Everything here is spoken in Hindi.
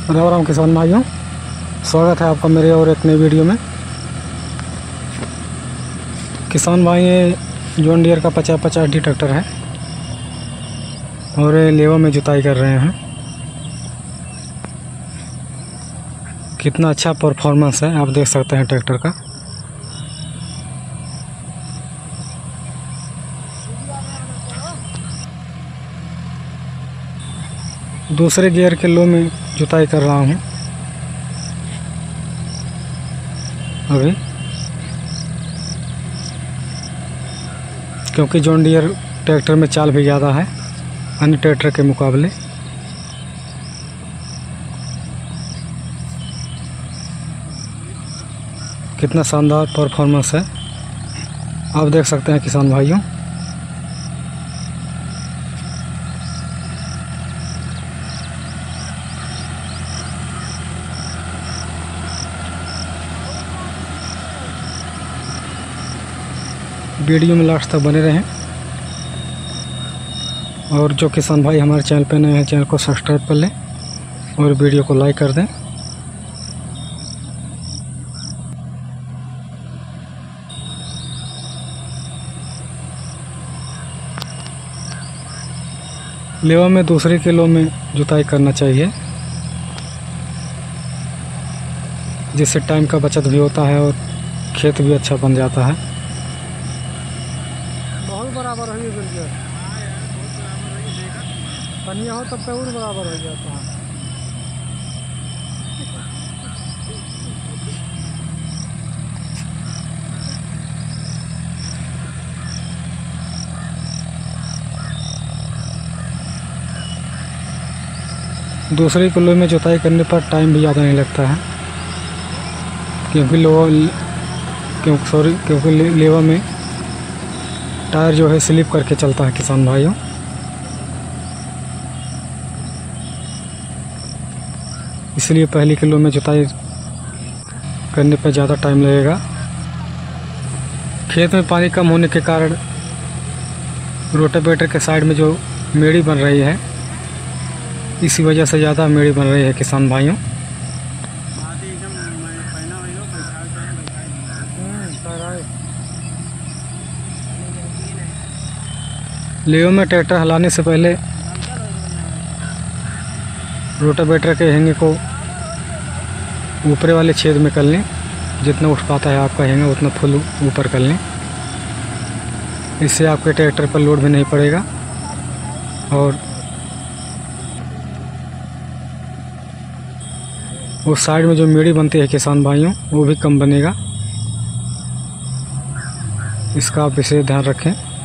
राम राम किसान भाइयों, स्वागत है आपका मेरे और एक नई वीडियो में। किसान भाई, ये जॉन डियर का 50-50 ट्रैक्टर है और ये लेवा में जुताई कर रहे हैं। कितना अच्छा परफॉर्मेंस है, आप देख सकते हैं ट्रैक्टर का। दूसरे गियर के लो में जुताई कर रहा हूँ अभी, क्योंकि जॉन डियर ट्रैक्टर में चाल भी ज़्यादा है अन्य ट्रैक्टर के मुकाबले। कितना शानदार परफॉर्मेंस है, आप देख सकते हैं किसान भाइयों। वीडियो में लास्ट तक बने रहें और जो किसान भाई हमारे चैनल पर नए हैं, चैनल को सब्सक्राइब कर लें और वीडियो को लाइक कर दें। लेवा में दूसरे किलो में जुताई करना चाहिए, जिससे टाइम का बचत भी होता है और खेत भी अच्छा बन जाता है। बहुत बराबर है ये पनिया हो तब और बराबर हो जाता है। दूसरे किलो में जुताई करने पर टाइम भी ज़्यादा नहीं लगता है, क्योंकि लेवा में टायर जो है स्लिप करके चलता है किसान भाइयों। इसलिए पहली किलो में जुताई करने पर ज़्यादा टाइम लगेगा। खेत में पानी कम होने के कारण रोटावेटर के साइड में जो मेड़ी बन रही है, इसी वजह से ज़्यादा मेड़ी बन रही है किसान भाइयों। लेवा में ट्रैक्टर हिलाने से पहले रोटावेटर के हेंगे को ऊपरे वाले छेद में कर लें। जितना उठ पाता है आपका हेंगा उतना फुल ऊपर कर लें, इससे आपके ट्रैक्टर पर लोड भी नहीं पड़ेगा और उस साइड में जो मेड़ी बनती है किसान भाइयों, वो भी कम बनेगा। इसका आप विशेष ध्यान रखें।